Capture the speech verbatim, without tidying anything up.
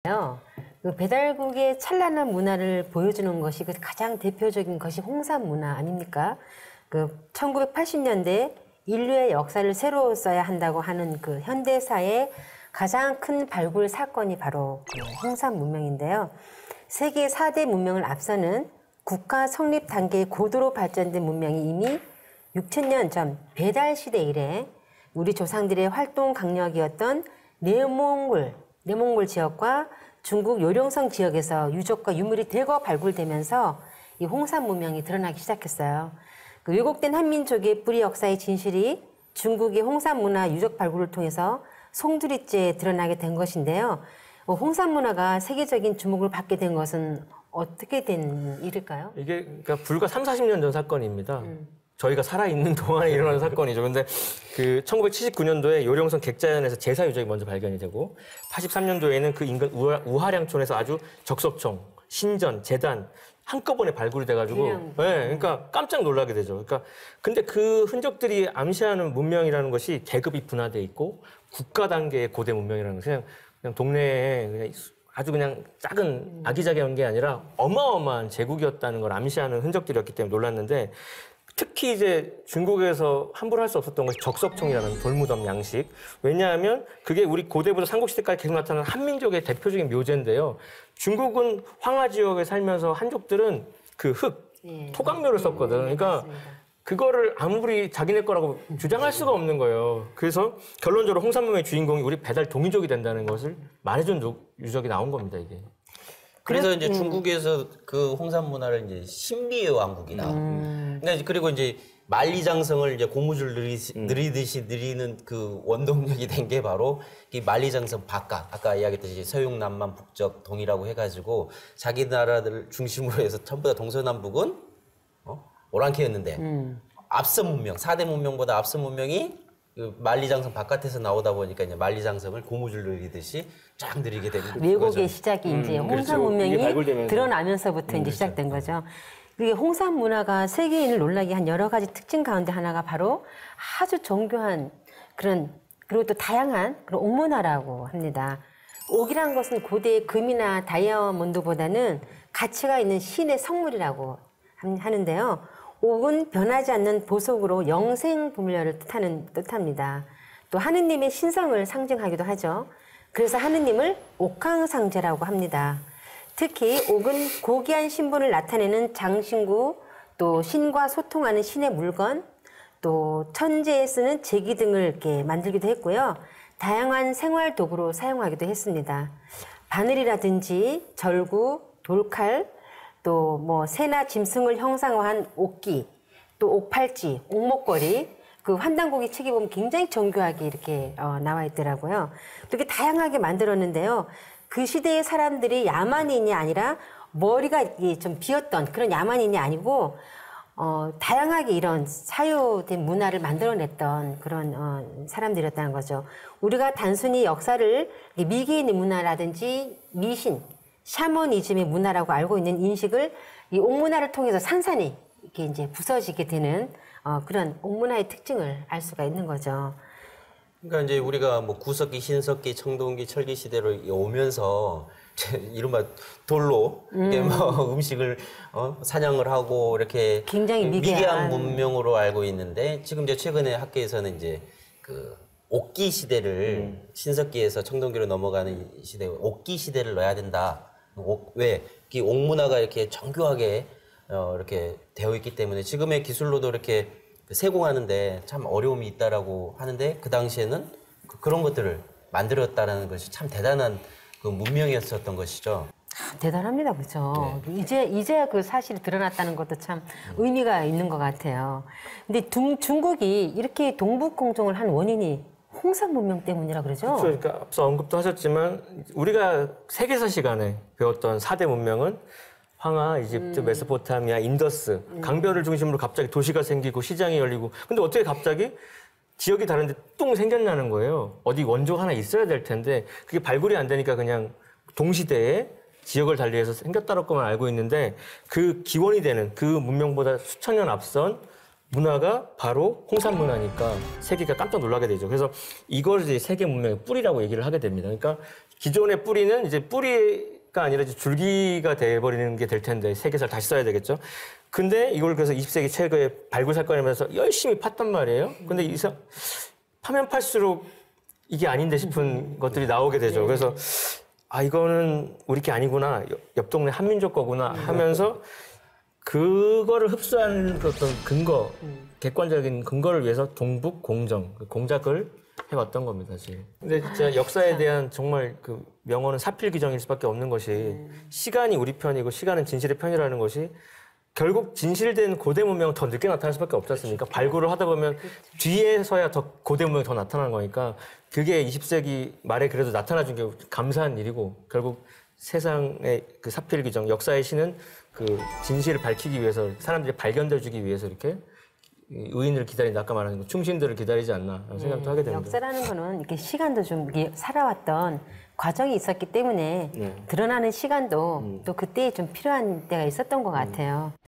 문화인데요. 그 배달국의 찬란한 문화를 보여주는 것이 그 가장 대표적인 것이 홍삼 문화 아닙니까? 그 천구백팔십 년대 인류의 역사를 새로 써야 한다고 하는 그 현대사의 가장 큰 발굴 사건이 바로 그 홍삼 문명인데요. 세계 사 대 문명을 앞서는 국가 성립 단계의 고도로 발전된 문명이 이미 육천 년 전 배달 시대 이래 우리 조상들의 활동 강력이었던 내몽골, 내몽골 지역과 중국 요령성 지역에서 유적과 유물이 대거 발굴되면서 이 홍삼 문명이 드러나기 시작했어요. 그 왜곡된 한민족의 뿌리 역사의 진실이 중국의 홍삼 문화 유적 발굴을 통해서 송두리째 드러나게 된 것인데요. 홍삼 문화가 세계적인 주목을 받게 된 것은 어떻게 된 일일까요? 이게 그러니까 불과 삼사십 년 전 사건입니다. 음. 저희가 살아있는 동안에 일어난 사건이죠. 근데 그 천구백칠십구 년도에 요령성 객자연에서 제사 유적이 먼저 발견이 되고 팔십삼 년도에는 그 인근 우하, 우하량촌에서 아주 적석청, 신전, 재단 한꺼번에 발굴이 돼가지고 네, 그러니까 깜짝 놀라게 되죠. 그러니까 근데 그 흔적들이 암시하는 문명이라는 것이 계급이 분화돼 있고 국가 단계의 고대 문명이라는 것이 그냥, 그냥 동네에 그냥 아주 그냥 작은 아기자기한 게 아니라 어마어마한 제국이었다는 걸 암시하는 흔적들이었기 때문에 놀랐는데 특히 이제 중국에서 함부로 할 수 없었던 것이 적석청이라는 돌무덤 양식. 왜냐하면 그게 우리 고대부터 삼국시대까지 계속 나타나는 한민족의 대표적인 묘제인데요. 중국은 황하 지역에 살면서 한족들은 그 흙, 예, 토각묘를 예, 썼거든. 그러니까 맞습니다. 그거를 아무리 자기네 거라고 주장할 수가 없는 거예요. 그래서 결론적으로 홍삼 문명의 주인공이 우리 배달 동이족이 된다는 것을 말해준 유적이 나온 겁니다, 이게. 그래서 이제 음. 중국에서 그 홍삼 문화를 이제 신비의 왕국이다. 음. 그리고 이제 만리장성을 이제 고무줄 느리시, 음. 느리듯이 느리는 그 원동력이 된 게 바로 이 만리장성 바깥, 아까 이야기했듯이 서육, 남만, 북적, 동이라고 해가지고 자기 나라들 중심으로 해서 전부 다 동서남북은 어? 오랑캐였는데 음. 앞선 문명, 사 대 문명보다 앞선 문명이 그 만리장성 바깥에서 나오다 보니까 이제 만리장성을 고무줄 느리듯이 쫙 느리게 되는 거죠. 왜곡의 시작이 이제 음, 홍삼 그렇죠. 문명이 드러나면서부터 음, 이제 그렇죠. 시작된 거죠. 그게 홍삼 문화가 세계인을 놀라게 한 여러 가지 특징 가운데 하나가 바로 아주 정교한 그런 그리고 또 다양한 그런 옥문화라고 합니다. 옥이란 것은 고대의 금이나 다이아몬드보다는 가치가 있는 신의 성물이라고 하는데요. 옥은 변하지 않는 보석으로 영생 불멸을 뜻하는 뜻합니다. 또 하느님의 신성을 상징하기도 하죠. 그래서 하느님을 옥황상제라고 합니다. 특히 옥은 고귀한 신분을 나타내는 장신구, 또 신과 소통하는 신의 물건, 또 천재에 쓰는 제기 등을 이렇게 만들기도 했고요. 다양한 생활 도구로 사용하기도 했습니다. 바늘이라든지 절구, 돌칼, 또 뭐 새나 짐승을 형상화한 옥기, 또 옥팔찌, 옥목걸이, 그 환단고기 책에 보면 굉장히 정교하게 이렇게 어, 나와 있더라고요. 이렇게 다양하게 만들었는데요. 그 시대의 사람들이 야만인이 아니라 머리가 좀 비었던 그런 야만인이 아니고 어, 다양하게 이런 사유된 문화를 만들어냈던 그런 어, 사람들이었다는 거죠. 우리가 단순히 역사를 미개인의 문화라든지 미신, 샤머니즘의 문화라고 알고 있는 인식을 이 옥문화를 통해서 산산이 이렇게 이제 부서지게 되는 어, 그런 옥문화의 특징을 알 수가 있는 거죠. 그러니까 이제 우리가 뭐 구석기, 신석기, 청동기, 철기 시대로 오면서 이른바 돌로 음. 뭐 음식을 어, 사냥을 하고 이렇게 굉장히 미개한. 미개한 문명으로 알고 있는데 지금 이제 최근에 학계에서는 이제 그 옥기 시대를 음. 신석기에서 청동기로 넘어가는 시대 옥기 시대를 넣어야 된다. 옥, 왜? 이 옥문화가 이렇게 정교하게 어, 이렇게 되어 있기 때문에 지금의 기술로도 이렇게 세공하는데 참 어려움이 있다라고 하는데 그 당시에는 그, 그런 것들을 만들었다라는 것이 참 대단한 그 문명이었었던 것이죠. 아, 대단합니다, 그렇죠. 네. 이제 이제야 그 사실이 드러났다는 것도 참 음. 의미가 있는 것 같아요. 근데 중, 중국이 이렇게 동북공정을 한 원인이 홍삼 문명 때문이라 그러죠? 그렇죠. 그러니까 앞서 언급도 하셨지만 우리가 세계사 시간에 배웠던 사 대 문명은 황하, 이집트, 음. 메소포타미아, 인더스, 음. 강변을 중심으로 갑자기 도시가 생기고 시장이 열리고 근데 어떻게 갑자기 지역이 다른데 뚱 생겼냐는 거예요. 어디 원조가 하나 있어야 될 텐데 그게 발굴이 안 되니까 그냥 동시대에 지역을 달리해서 생겼다라고만 알고 있는데 그 기원이 되는 그 문명보다 수천 년 앞선 문화가 바로 홍삼 문화니까 세계가 깜짝 놀라게 되죠. 그래서 이걸 이제 세계 문명의 뿌리라고 얘기를 하게 됩니다. 그러니까 기존의 뿌리는 이제 뿌리가 아니라 이제 줄기가 돼버리는 게 될 텐데 새게살 다시 써야 되겠죠. 근데 이걸 그래서 이십 세기 최고의 발굴 사건이면서 열심히 팠단 말이에요. 근데 이상 파면 팔수록 이게 아닌데 싶은 것들이 나오게 되죠. 그래서 아 이거는 우리 게 아니구나, 옆, 옆 동네 한민족 거구나 하면서 그거를 흡수하는 그 어떤 근거, 객관적인 근거를 위해서 동북 공정, 공작을 해왔던 겁니다, 지금. 근데 진짜 역사에 대한 정말 그 명언은 사필귀정일 수밖에 없는 것이 시간이 우리 편이고 시간은 진실의 편이라는 것이 결국 진실된 고대 문명은 더 늦게 나타날 수밖에 없지 않습니까? 발굴을 하다 보면 뒤에서야 더 고대 문명이 더 나타나는 거니까 그게 이십 세기 말에 그래도 나타나준 게 감사한 일이고 결국 세상의 그 사필귀정, 역사의 신은 그 진실을 밝히기 위해서 사람들이 발견돼주기 위해서 이렇게 의인을 기다린다, 아까 말한 충신들을 기다리지 않나 라는 생각도 하게 됩니다. 역사라는 거는 이렇게 시간도 좀 이게 살아왔던 과정이 있었기 때문에 네. 드러나는 시간도 또 그때에 좀 필요한 때가 있었던 것 같아요.